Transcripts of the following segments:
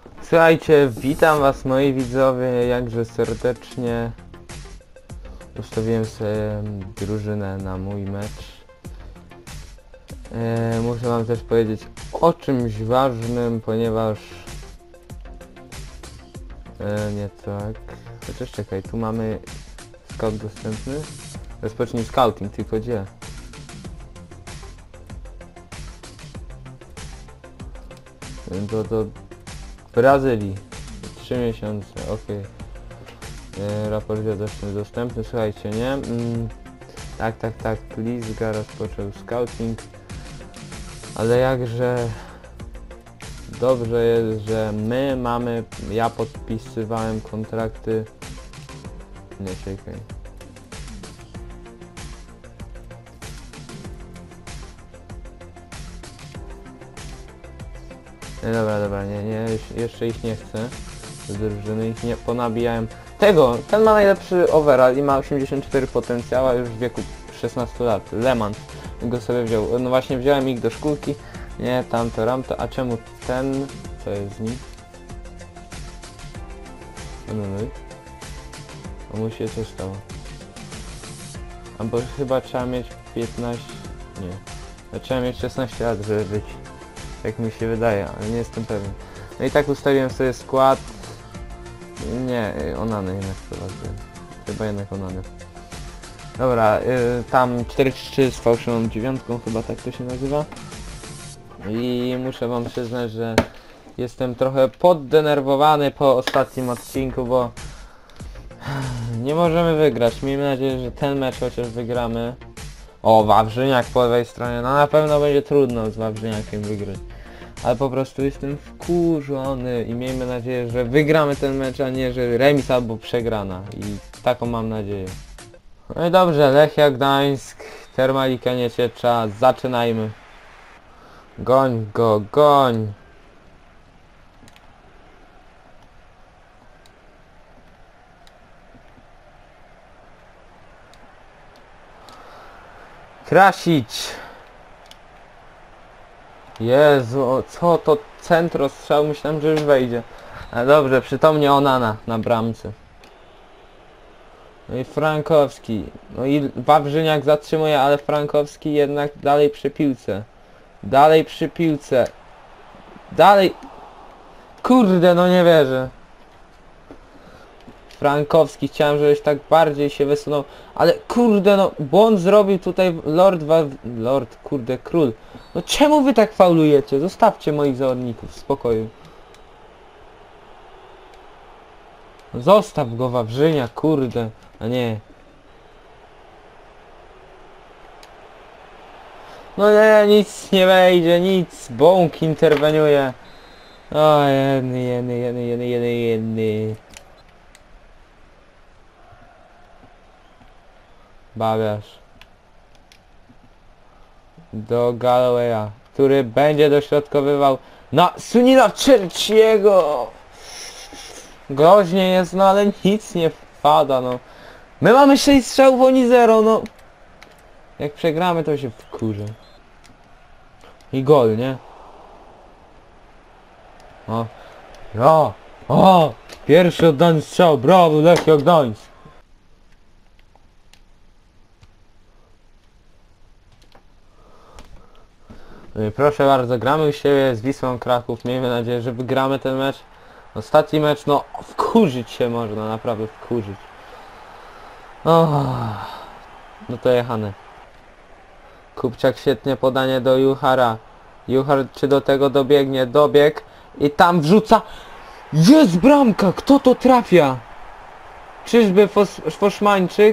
Słuchajcie, witam was moi widzowie, jakże serdecznie. Ustawiłem sobie drużynę na mój mecz. Muszę wam też powiedzieć o czymś ważnym, ponieważ... nie tak. Chociaż czekaj, tu mamy scout dostępny. Rozpocznij scouting, tylko gdzie? Do Brazylii. 3 miesiące, ok. Raport widoczny dostępny, słuchajcie, nie? Tak, Lizga rozpoczął scouting. Ale jakże dobrze jest, że my mamy... Ja podpisywałem kontrakty... Nie, czekaj. Dobra, nie, jeszcze ich nie chcę. Z drużyny ich nie ponabijałem. Ten ma najlepszy overall i ma 84 potencjała już w wieku 16 lat. Lemans go sobie wziął. No właśnie wziąłem ich do szkółki. Nie, tamto. A czemu ten? Co jest z nim? No. A mu się coś stało. Albo chyba trzeba mieć 15... Nie. Trzeba mieć 16 lat, żeby być. Tak mi się wydaje, ale nie jestem pewien. No i tak ustawiłem sobie skład. Nie, Onany jednak prowadziłem. Chyba jednak Onany. Dobra, tam 4-3 z fałszywą 9, chyba tak to się nazywa. I muszę wam przyznać, że jestem trochę poddenerwowany po ostatnim odcinku, bo nie możemy wygrać. Miejmy nadzieję, że ten mecz chociaż wygramy. O, Wawrzyniak po lewej stronie. No na pewno będzie trudno z Wawrzyniakiem wygrać. Ale po prostu jestem wkurzony i miejmy nadzieję, że wygramy ten mecz, a nie, że remis albo przegrana. I taką mam nadzieję. No i dobrze, Lechia Gdańsk, Termalika Nieciecza, zaczynajmy. Goń go, goń! Krasić! Jezu, co to centro strzał? Myślałem, że już wejdzie. Ale dobrze, przytomnie Onana na bramce. No i Frankowski. No i Wawrzyniak zatrzymuje, ale Frankowski jednak dalej przy piłce. Dalej przy piłce. Dalej. Kurde, no nie wierzę. Frankowski, chciałem, żebyś tak bardziej się wysunął. Ale kurde, no błąd zrobił tutaj Lord, kurde, król. No czemu wy tak faulujecie? Zostawcie moich zawodników w spokoju. Zostaw go, Wawrzynia, kurde, a nie. No nie, nic nie wejdzie, nic. Bąk interweniuje. O, jedny. Bawiarz. Do Gallowaya, który będzie dośrodkowywał na Sunila Churchiego. Groźnie jest, no ale nic nie wpada, no. My mamy 6 strzałów, oni 0, no. Jak przegramy, to się wkurzę. I gol, nie? O. Ja. O! Pierwszy oddany strzał, brawo, Lechia Gdańsk. Proszę bardzo, gramy u siebie z Wisłą Kraków, miejmy nadzieję, że wygramy ten mecz. Ostatni mecz, no wkurzyć się można, naprawdę wkurzyć. No to jechane. Kupczak świetnie podanie do Juchara. Juchar czy do tego dobiegnie? Dobieg i tam wrzuca. Jest bramka! Kto to trafia? Czyżby Foszmańczyk?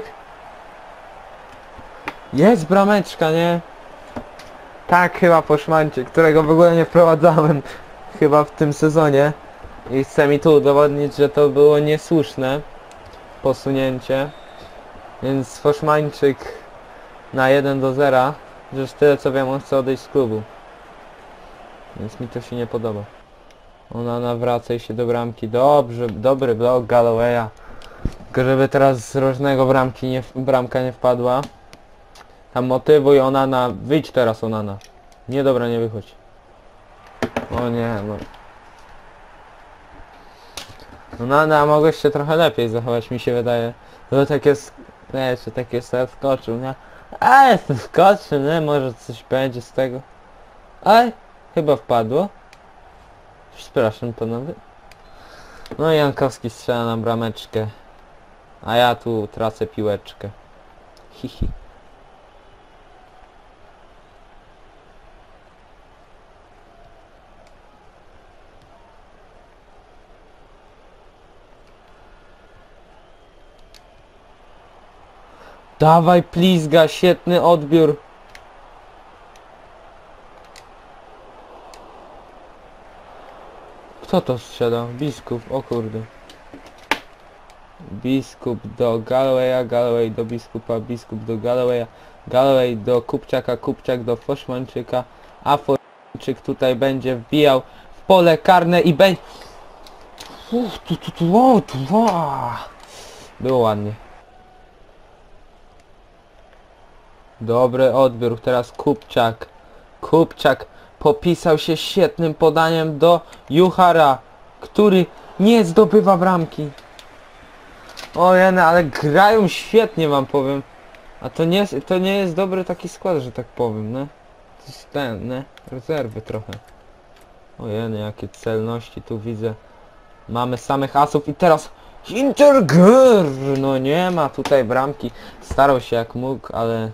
Jest brameczka, nie? Tak, chyba Foszmańczyk, którego w ogóle nie wprowadzałem chyba w tym sezonie. I chcę mi tu udowodnić, że to było niesłuszne posunięcie. Więc Foszmańczyk na 1-0. Że tyle co wiem, on chce odejść z klubu. Więc mi to się nie podoba. Ona nawraca się do bramki. Dobrze, dobry blok Gallowaya. Tylko żeby teraz z rożnego bramka nie wpadła. Tam motywuj Onana. Wyjdź teraz, Onana. Nie, dobra, nie wychodź. O nie, no. No, a mogłeś się trochę lepiej zachować, mi się wydaje. No takie, wiecie, takie sobie wskoczył, nie? Wskoczył, nie? Może coś będzie z tego. Aj, chyba wpadło. Przepraszam panowie. No i Jankowski strzela na brameczkę. A ja tu tracę piłeczkę. Hihi. Dawaj plizga, świetny odbiór. Kto to strzelał? Biskup, o kurde. Biskup do Gallowaya, Galloway do biskupa, biskup do Gallowaya, Galloway do Kupczaka, Kupczak do Foszmańczyka, a Foszmańczyk tutaj będzie wbijał w pole karne i będzie... Było ładnie. Dobry odbiór, teraz Kupczak. Kupczak popisał się świetnym podaniem do Juhara, który nie zdobywa bramki. Ojej, ale grają świetnie, wam powiem. A to nie jest dobry taki skład, że tak powiem, ne? To jest ten, ne? Rezerwy trochę. Ojej, jakie celności tu widzę. Mamy samych asów i teraz Hinterger! No nie ma tutaj bramki. Starał się jak mógł, ale...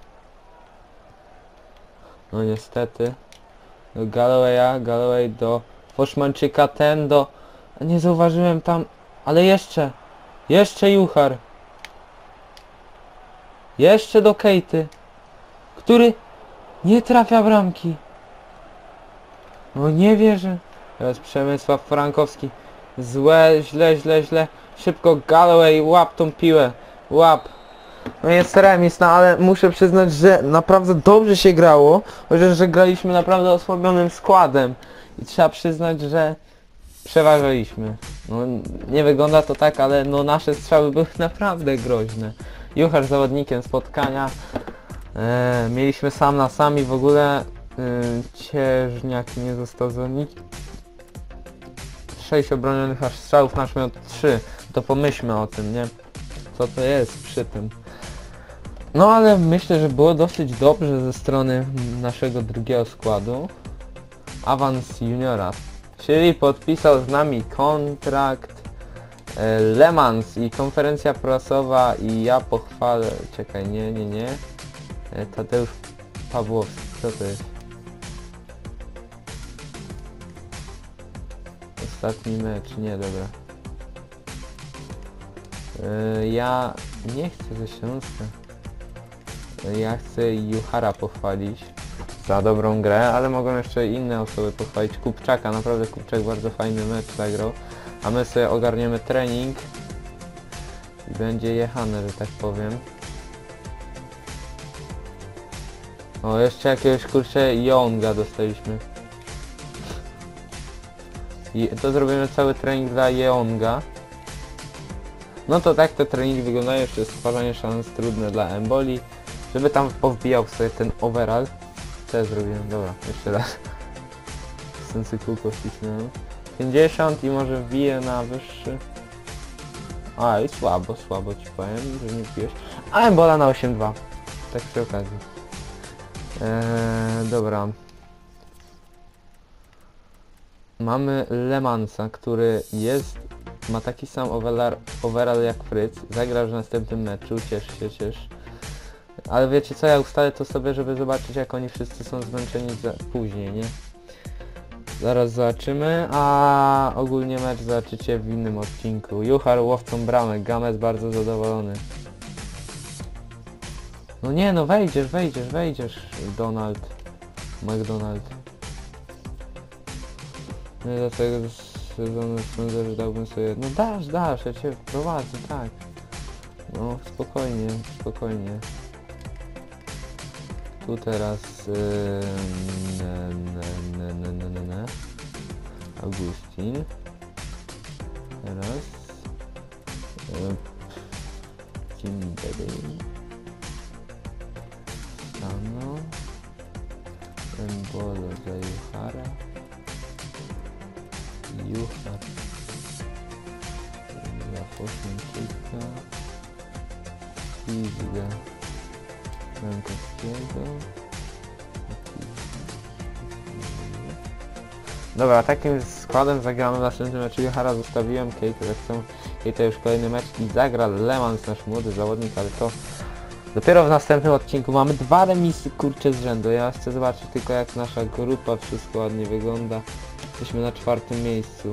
No niestety. Do Gallowaya, Galloway do Foszmańczyka, ten do... Nie zauważyłem tam... Ale jeszcze! Jeszcze Juhar. Jeszcze do Kejty, który nie trafia bramki. No nie wierzę. Teraz Przemysław Frankowski. Złe, źle. Szybko Galloway, łap tą piłę. Łap. No jest remis, no ale muszę przyznać, że naprawdę dobrze się grało. Chociaż, że graliśmy naprawdę osłabionym składem. I trzeba przyznać, że przeważaliśmy. No nie wygląda to tak, ale no nasze strzały były naprawdę groźne. Juchar zawodnikiem spotkania. Mieliśmy sam na sami w ogóle. Cieżniak nie został zawodnikiem. 6 obronionych aż strzałów, nasz miał 3. To pomyślmy o tym, nie? Co to jest przy tym. No ale myślę, że było dosyć dobrze ze strony naszego drugiego składu. Awans juniora. Czyli podpisał z nami kontrakt Le Mans i konferencja prasowa i ja pochwalę... Czekaj, nie. Tadeusz Pawłowski, co to jest? Ostatni mecz, nie, dobra. Ja nie chcę ze Śląska. Ja chcę Juhara pochwalić za dobrą grę, ale mogą jeszcze inne osoby pochwalić. Kupczaka, naprawdę Kupczak bardzo fajny mecz zagrał. A my sobie ogarniemy trening i będzie jechane, że tak powiem. O, jeszcze jakiegoś kurczę Jonga dostaliśmy. I to zrobimy cały trening dla Jeonga. No to tak te treningi wyglądają, jeszcze stwarzanie szans trudne dla Emboli. Żeby tam powbijał sobie ten overall. Co ja zrobiłem? Dobra, jeszcze raz. Sensy kółko wcisnąłem. 50 i może wbije na wyższy. A i słabo ci powiem, że nie wbiłeś. A Embola na 8-2. Tak przy okazji. Dobra. Mamy Le Mansa, który ma taki sam overall jak Fryc. Zagra w następnym meczu, ciesz się. Ale wiecie co, ja ustalę to sobie, żeby zobaczyć jak oni wszyscy są zmęczeni później, nie? Zaraz zobaczymy, a ogólnie mecz zobaczycie w innym odcinku. Juhar łowcą bramek, Games bardzo zadowolony. No nie no, wejdziesz, McDonald. No do tego sezonu sądzę, że dałbym sobie... No dasz, ja cię prowadzę, tak. No spokojnie. Tu teraz... Augustin. Teraz... Kimberly. Stano. Embolo za Juhara. Juhar. Poświęcika. Pizdę. Jankowskiego. Dobra, takim składem zagramy w następnym meczu. Johara zostawiłem, Kate tak samo. Kate już kolejny mecz i zagra Lemans, nasz młody zawodnik, ale to dopiero w następnym odcinku. Mamy 2 remisy, kurczę, z rzędu. Ja chcę zobaczyć tylko jak nasza grupa wszystko ładnie wygląda. Jesteśmy na 4. miejscu.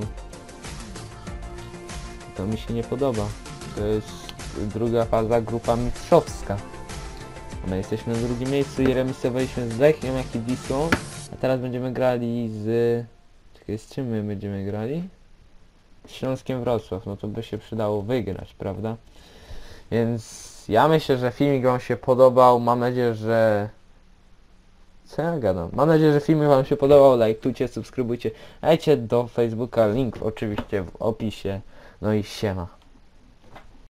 To mi się nie podoba. To jest druga faza, grupa mistrzowska. A my jesteśmy na 2. miejscu i remisowaliśmy z Lechią, jak i Wisłą. A teraz będziemy grali z... Czekaj, z czym my będziemy grali? Z Śląskiem Wrocław. No to by się przydało wygrać, prawda? Więc ja myślę, że filmik wam się podobał. Mam nadzieję, że... Co ja gadam? Mam nadzieję, że filmik wam się podobał. Lajkujcie, subskrybujcie. Dajcie do Facebooka, link oczywiście w opisie. No i siema.